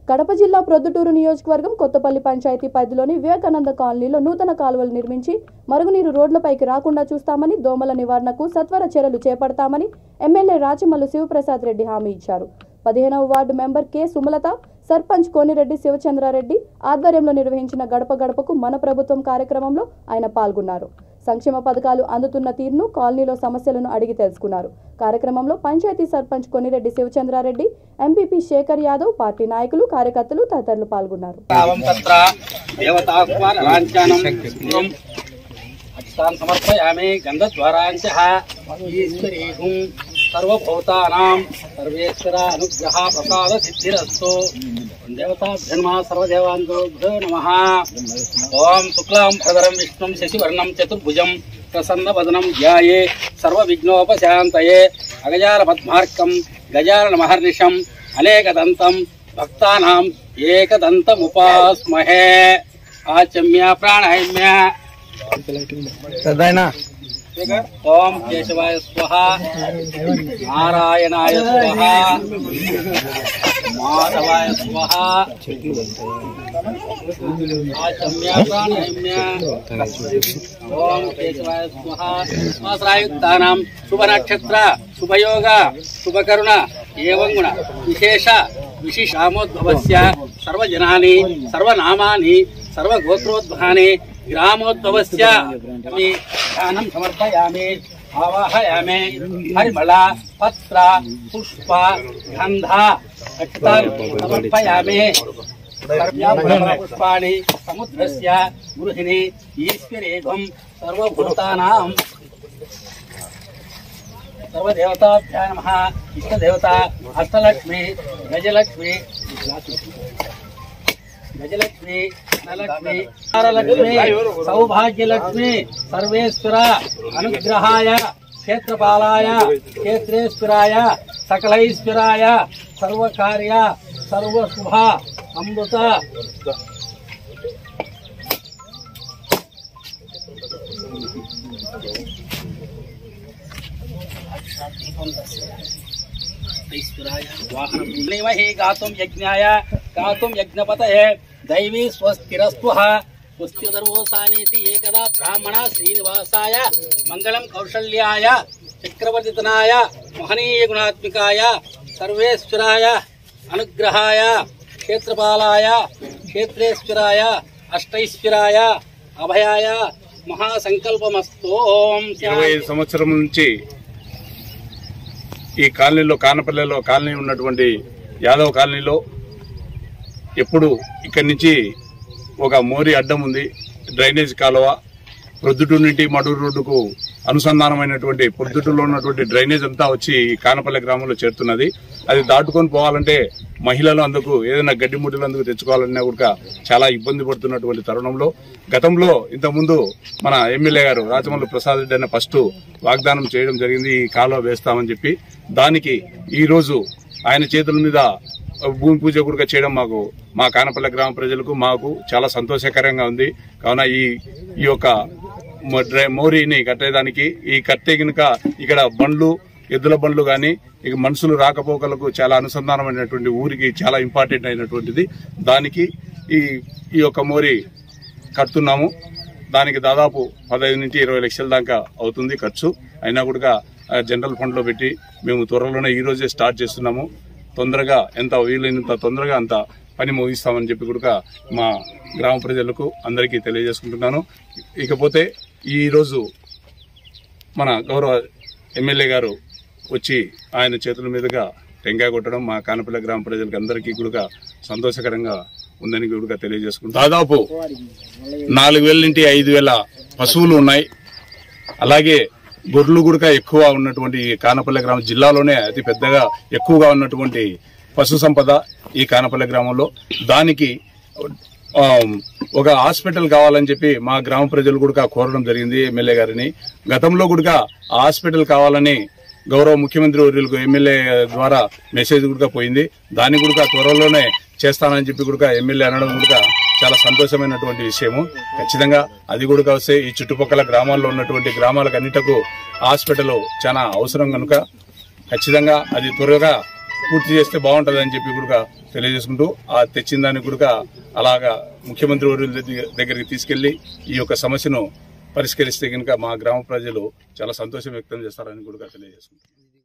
కడప జిల్లా ప్రొద్దుటూరు నియోజకవర్గం కొత్తపల్లి పంచాయతీ పరిధిలోని వివేకానంద కాలనీలో నూతన కాలువలు నిర్మించి మరుగునీరు రోడ్లపైకి రాకుండా చూస్తామని, దోమల నివారణకు సత్వర చర్యలు చేపడతామని ఎమ్మెల్యే రాచమల్లు శివప్రసాద్ రెడ్డి హామీ ఇచ్చారు. 15వ ward member K Sumalatha, sarpanch Konireddy Sivachandrareddy ఆధ్వర్యంలో నిర్వహించిన గడప గడపకు మన ప్రభుత్వం కార్యక్రమంలో ఆయన పాల్గొన్నారు. సంక్షేమ పథకాలు అందుతున్న తీరును, కాలనీలో సమస్యలను అడిగి తెలుసుకున్నారు. కార్యక్రమంలో పంచాయతీ సర్పంచ్ కోనిరెడ్డి శివచంద్రారెడ్డి, ఎంపీపీ శేఖర్ యాదవ్, పార్టీ నాయకులు, కార్యకర్తలు తదితరులు పాల్గొన్నారు. सर्वेश्वर अनुग्रह प्रसाद सिद्धिरस्तु देवताभ्यन्मा सर्वदेवांगोभ्यो नमः। ओम शुक्लां भरधरं विष्णुं शशिवर्णं चतुर्भुजं प्रसन्नवदनं ध्याये सर्वविघ्नोपशान्तये अगजानपद्मार्कं गजाननमहर्निशम् अनेकदन्तं भक्तानाम् एकदन्तमुपास्महे। आचम्य प्राणायाम्य ओम केशवाय स्वाहा, नारायणाय स्वाहा, माधवाय स्वाहा, आचम्य प्राणायाम्य ओम केशवाय स्वाहा। आश्रायुक्तानां शुभ नक्षत्र शुभयोग शुभकरुण एवं गुण विशेष विशिष्टामोद्भवस्य सर्वजनानि सर्वनामानि सर्वगोत्रोद्भवानि ग्रामोद्भवस्य ध्यानं समर्पयामि। आवाहयामि हरिमल पत्र पुष्प गंध समर्पयामि। पुष्पाणि समुद्रस्य गृहिणी ईश्वरेघं सर्वभूतानां सर्वदेवताभ्यां नमः। इष्टदेवता अष्टलक्ष्मी गजलक्ष्मी गजलक्ष्मी धनलक्ष्मी तारलक्ष्मी सौभाग्यलक्ष्मी सर्वेश्वर अनुग्रहाय क्षेत्रपालाय क्षेत्रेश्वराय सकलैश्वराय सर्वकार्य सर्वशुभ अमृत वाहनमहि गातुं यज्ञाय गातुं यज्ञपतये दैवी स्वस्तिरस्तुः पुस्त्युदर्वोसानीति एकदा ब्राह्मण श्रीनिवासाय मंगलम कौशल्याय चक्रवर्तितनाय महनीय गुणात्मिकाय सर्वेश्वराय अनुग्रहाय क्षेत्रपालाय क्षेत्रेश्वराय अष्टैश्वराय अभयाय महासंकल्पमस्तु। 25 సంవత్సరం నుంచి ఈ కాలనీలో కానపల్లెలో కాలనీ ఉన్నటువంటి యాదవ్ కాలనీలో ఎప్పుడు ఇక్కడి నుంచి ఒక మోరి అడ్డం ఉంది. డ్రైనేజ్ కాలువ ప్రొద్దుటూరు నుండి మడూరు రోడ్డుకు అనుసంధానమైనటువంటి ప్రొద్దుటూరులో ఉన్నటువంటి డ్రైనేజ్ అంతా వచ్చి కానపల్లె గ్రామంలో చేరుతున్నది. అది దాటుకొని పోవాలంటే మహిళలు అందుకు ఏదైనా గడ్డి ముడ్డలు అందుకు తెచ్చుకోవాలన్నా కూడా చాలా ఇబ్బంది పడుతున్నటువంటి తరుణంలో గతంలో ఇంతకుముందు మన ఎమ్మెల్యే గారు రాచమల్లు ప్రసాద్ రెడ్డి అనే ఫస్ట్ వాగ్దానం చేయడం జరిగింది, ఈ కాలువ వేస్తామని చెప్పి. దానికి ఈ రోజు ఆయన చేతుల మీద భూమి పూజ కూడా చేయడం మాకు మా కానపల్లె గ్రామ ప్రజలకు మాకు చాలా సంతోషకరంగా ఉంది. కావున ఈ యొక్క మోరీని కట్టేదానికి ఈ కట్టే కనుక ఇక్కడ బండ్లు ఎద్దుల బండ్లు గాని ఇక మనుషులు రాకపోకలకు చాలా అనుసంధానమైనటువంటి ఊరికి చాలా ఇంపార్టెంట్ అయినటువంటిది. దానికి ఈ యొక్క మోరీ కడుతున్నాము. దానికి దాదాపు 15 నుంచి 20 లక్షల దాకా అవుతుంది ఖర్చు. అయినా కూడా జనరల్ ఫండ్ లో పెట్టి మేము త్వరలోనే ఈ రోజే స్టార్ట్ చేస్తున్నాము. తొందరగా ఎంత వీలైనంత తొందరగా అంత పని ముగిస్తామని చెప్పి కూడా మా గ్రామ ప్రజలకు అందరికీ తెలియజేసుకుంటున్నాను. ఇకపోతే ఈ రోజు మన గౌరవ ఎమ్మెల్యే గారు వచ్చి ఆయన చేతుల మీదుగా టెంకాయ కొట్టడం మా కానపల్లె గ్రామ ప్రజలకు అందరికీ కూడా సంతోషకరంగా ఉందని కూడా తెలియజేసుకుంటాం. దాదాపు 4000 నుండి 5000 పశువులు ఉన్నాయి. అలాగే గొర్రెలు కూడా ఎక్కువ ఉన్నటువంటి కానపల్లె గ్రామం జిల్లాలోనే అతి పెద్దగా ఎక్కువగా ఉన్నటువంటి పశు సంపద ఈ కానపల్లె గ్రామంలో. దానికి ఒక హాస్పిటల్ కావాలని చెప్పి మా గ్రామ ప్రజలు కూడా కోరడం జరిగింది ఎమ్మెల్యే గారిని. గతంలో కూడా హాస్పిటల్ కావాలని గౌరవ ముఖ్యమంత్రి వర్యులకు ఎమ్మెల్యే ద్వారా మెసేజ్ కూడా పోయింది. దాన్ని కూడా త్వరలోనే చేస్తానని చెప్పి కూడా ఎమ్మెల్యే అనడం కూడా చాలా సంతోషమైనటువంటి విషయము. ఖచ్చితంగా అది కూడా వస్తే ఈ చుట్టుపక్కల గ్రామాల్లో ఉన్నటువంటి గ్రామాలకు అన్నిటకు హాస్పిటల్ చాలా అవసరం కనుక ఖచ్చితంగా అది త్వరగా పూర్తి చేస్తే బాగుంటుందని చెప్పి కూడా తెలియజేసుకుంటూ ఆ తెచ్చిన దానికి కూడా అలాగా ముఖ్యమంత్రి వర్యుల దగ్గరికి తీసుకెళ్లి ఈ యొక్క సమస్యను పరిష్కరిస్తే కనుక మా గ్రామ ప్రజలు చాలా సంతోషం వ్యక్తం చేస్తారని కూడా తెలియజేసుకుంటాం.